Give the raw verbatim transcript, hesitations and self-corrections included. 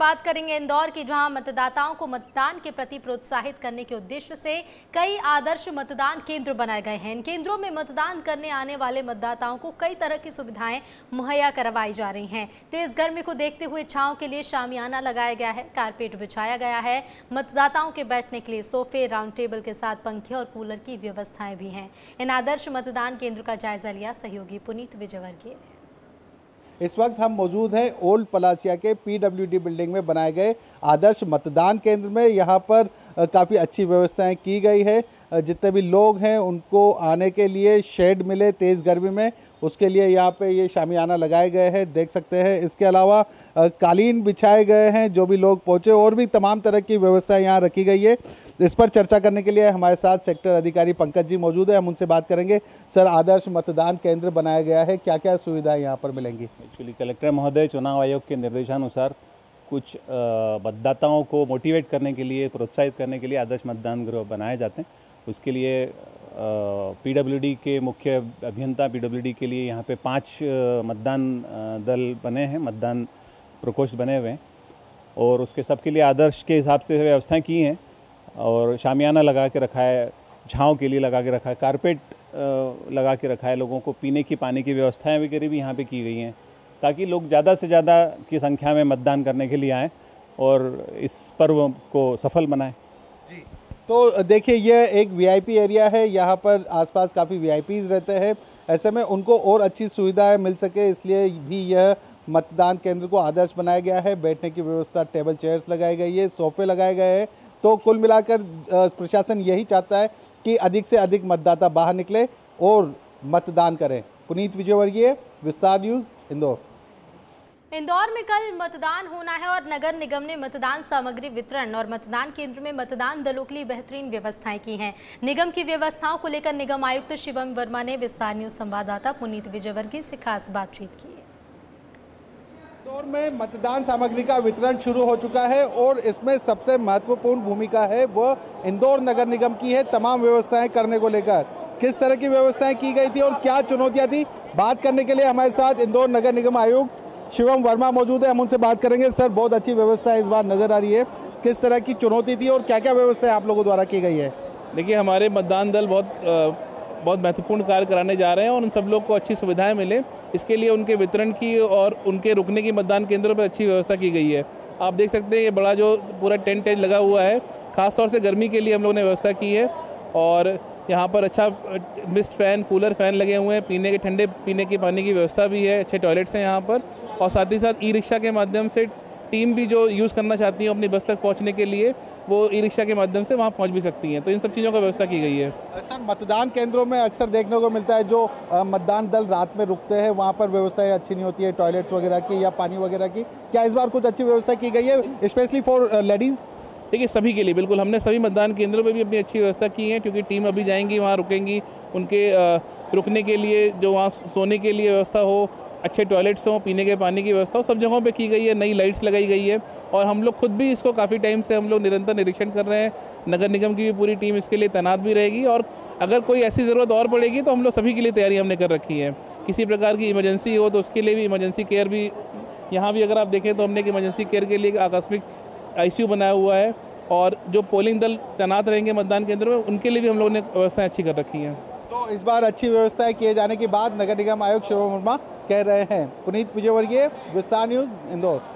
बात करेंगे इंदौर की, जहां मतदाताओं को मतदान के प्रति प्रोत्साहित करने के उद्देश्य से कई आदर्श मतदान केंद्र बनाए गए हैं। इन केंद्रों में मतदान करने आने वाले मतदाताओं को कई तरह की सुविधाएं मुहैया करवाई जा रही हैं। तेज गर्मी को देखते हुए छांव के लिए शामियाना लगाया गया है, कारपेट बिछाया गया है। मतदाताओं के बैठने के लिए सोफे, राउंड टेबल के साथ पंखे और कूलर की व्यवस्थाएं भी हैं। इन आदर्श मतदान केंद्र का जायजा लिया सहयोगी पुनीत विजयवर्गीय ने। इस वक्त हम मौजूद हैं ओल्ड पलासिया के पीडब्ल्यूडी बिल्डिंग में बनाए गए आदर्श मतदान केंद्र में। यहाँ पर काफ़ी अच्छी व्यवस्थाएं की गई है। जितने भी लोग हैं उनको आने के लिए शेड मिले तेज़ गर्मी में, उसके लिए यहाँ पे ये शामियाना लगाए गए हैं, देख सकते हैं। इसके अलावा कालीन बिछाए गए हैं जो भी लोग पहुँचे, और भी तमाम तरह की व्यवस्था यहाँ रखी गई है। इस पर चर्चा करने के लिए हमारे साथ सेक्टर अधिकारी पंकज जी मौजूद है, हम उनसे बात करेंगे। सर, आदर्श मतदान केंद्र बनाया गया है, क्या क्या सुविधाएं यहाँ पर मिलेंगी? एक्चुअली कलेक्टर महोदय चुनाव आयोग के निर्देशानुसार कुछ मतदाताओं को मोटिवेट करने के लिए, प्रोत्साहित करने के लिए आदर्श मतदान गृह बनाए जाते हैं। उसके लिए पीडब्ल्यूडी के मुख्य अभियंता पीडब्ल्यूडी के लिए यहाँ पे पांच मतदान दल बने हैं, मतदान प्रकोष्ठ बने हुए हैं, और उसके सबके लिए आदर्श के हिसाब से व्यवस्थाएं की हैं। और शामियाना लगा के रखा है, छाँव के लिए लगा के रखा है, कारपेट लगा के रखा है। लोगों को पीने की पानी की व्यवस्थाएं वगैरह भी यहाँ पे की गई हैं, ताकि लोग ज़्यादा से ज़्यादा की संख्या में मतदान करने के लिए आएँ और इस पर्व को सफल बनाएं। जी, तो देखिए, ये एक वीआईपी एरिया है, यहाँ पर आसपास काफ़ी वीआईपीज़ रहते हैं। ऐसे में उनको और अच्छी सुविधाएं मिल सके, इसलिए भी यह मतदान केंद्र को आदर्श बनाया गया है। बैठने की व्यवस्था, टेबल चेयर्स लगाई गई है, सोफे लगाए गए हैं। तो कुल मिलाकर प्रशासन यही चाहता है कि अधिक से अधिक मतदाता बाहर निकले और मतदान करें। पुनीत विजयवर्गीय, विस्तार न्यूज़, इंदौर। इंदौर में कल मतदान होना है और नगर निगम ने मतदान सामग्री वितरण और मतदान केंद्र में मतदान दलों के लिए बेहतरीन व्यवस्थाएं की हैं। निगम की व्यवस्थाओं को लेकर निगम आयुक्त शिवम वर्मा ने विस्तार न्यूज़ संवाददाता पुनीत विजयवर्गीय से खास बातचीत की। इंदौर में मतदान सामग्री का वितरण शुरू हो चुका है और इसमें सबसे महत्वपूर्ण भूमिका है वो इंदौर नगर निगम की है। तमाम व्यवस्थाएं करने को लेकर किस तरह की व्यवस्थाएं की गई थी और क्या चुनौतियां थी, बात करने के लिए हमारे साथ इंदौर नगर निगम आयुक्त शिवम वर्मा मौजूद है, हम उनसे बात करेंगे। सर, बहुत अच्छी व्यवस्था इस बार नज़र आ रही है, किस तरह की चुनौती थी और क्या क्या व्यवस्थाएं आप लोगों द्वारा की गई है? देखिए, हमारे मतदान दल बहुत बहुत महत्वपूर्ण कार्य कराने जा रहे हैं और उन सब लोग को अच्छी सुविधाएं मिले, इसके लिए उनके वितरण की और उनके रुकने की मतदान केंद्रों पर अच्छी व्यवस्था की गई है। आप देख सकते हैं ये बड़ा जो पूरा टेंट टेंट लगा हुआ है, ख़ासतौर से गर्मी के लिए हम लोगों ने व्यवस्था की है। और यहाँ पर अच्छा मिस्ट फ़ैन, कूलर फ़ैन लगे हुए हैं, पीने के ठंडे पीने के पानी की व्यवस्था भी है, अच्छे टॉयलेट्स हैं यहाँ पर। और साथ ही साथ ई रिक्शा के माध्यम से टीम भी जो यूज़ करना चाहती है अपनी बस तक पहुंचने के लिए, वो ई रिक्शा के माध्यम से वहां पहुंच भी सकती हैं। तो इन सब चीज़ों का व्यवस्था की गई है। सर, मतदान केंद्रों में अक्सर देखने को मिलता है जो मतदान दल रात में रुकते हैं, वहां पर व्यवस्थाएं अच्छी नहीं होती है, टॉयलेट्स वगैरह की या पानी वगैरह की। क्या इस बार कुछ अच्छी व्यवस्था की गई है स्पेशली फॉर लेडीज़? देखिए, सभी के लिए बिल्कुल हमने सभी मतदान केंद्रों पर भी अपनी अच्छी व्यवस्था की है, क्योंकि टीम अभी जाएंगी वहाँ रुकेंगी, उनके रुकने के लिए जो वहाँ सोने के लिए व्यवस्था हो, अच्छे टॉयलेट्स हों, पीने के पानी की व्यवस्था हो, सब जगहों पे की गई है। नई लाइट्स लगाई गई है और हम लोग खुद भी इसको काफ़ी टाइम से हम लोग निरंतर निरीक्षण कर रहे हैं। नगर निगम की भी पूरी टीम इसके लिए तैनात भी रहेगी और अगर कोई ऐसी ज़रूरत और पड़ेगी तो हम लोग सभी के लिए तैयारी हमने कर रखी है। किसी प्रकार की इमरजेंसी हो तो उसके लिए भी इमरजेंसी केयर भी, यहाँ भी अगर आप देखें तो हमने एक इमरजेंसी केयर के लिए आकस्मिक आई सी यू बनाया हुआ है। और जो पोलिंग दल तैनात रहेंगे मतदान केंद्र में, उनके लिए भी हम लोगों ने व्यवस्थाएँ अच्छी कर रखी हैं। तो इस बार अच्छी व्यवस्थाएं किए जाने के बाद नगर निगम आयुक्त शिवम वर्मा कह रहे हैं। पुनीत विजयवर्गीय, विस्तार न्यूज़, इंदौर।